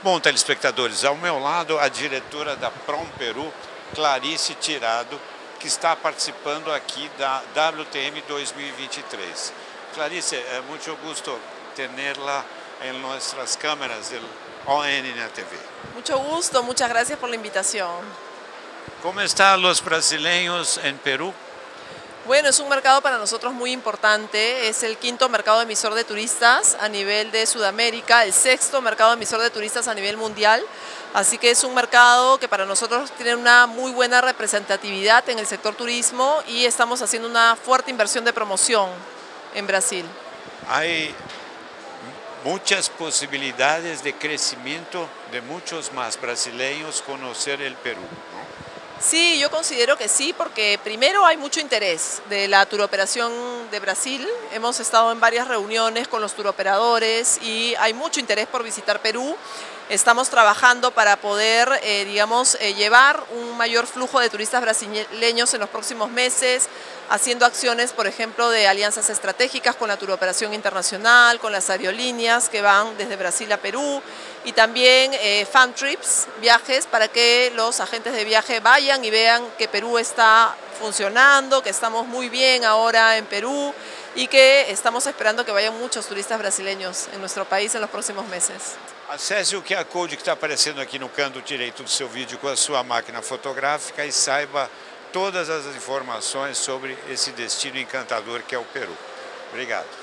Bom, telespectadores, ao meu lado a diretora da Prom Peru, Clarice Tirado, que está participando aqui da WTM 2023. Clarice, é muito gusto tenerla em nossas câmeras do ON na TV. Mucho gusto, muchas gracias por la invitación. Como estão os brasileiros em Peru? Bueno, es un mercado para nosotros muy importante, es el quinto mercado emisor de turistas a nivel de Sudamérica, el sexto mercado emisor de turistas a nivel mundial, así que es un mercado que para nosotros tiene una muy buena representatividad en el sector turismo y estamos haciendo una fuerte inversión de promoción en Brasil. Hay muchas posibilidades de crecimiento de muchos más brasileños conocer el Perú, ¿no? Sí, yo considero que sí, porque primero hay mucho interés de la turoperación de Brasil. Hemos estado en varias reuniones con los turoperadores y hay mucho interés por visitar Perú. Estamos trabajando para poder, llevar un mayor flujo de turistas brasileños en los próximos meses, haciendo acciones, por ejemplo, de alianzas estratégicas con la turoperación internacional, con las aerolíneas que van desde Brasil a Perú, y también fan trips, viajes, para que los agentes de viaje vayan y vean que Perú está funcionando, que estamos muy bien ahora en Perú y que estamos esperando que vayan muchos turistas brasileños en nuestro país en los próximos meses. Acesse o QR Code que está aparecendo aqui no canto direito do seu vídeo com a sua máquina fotográfica e saiba todas as informações sobre esse destino encantador que é o Peru. Obrigado.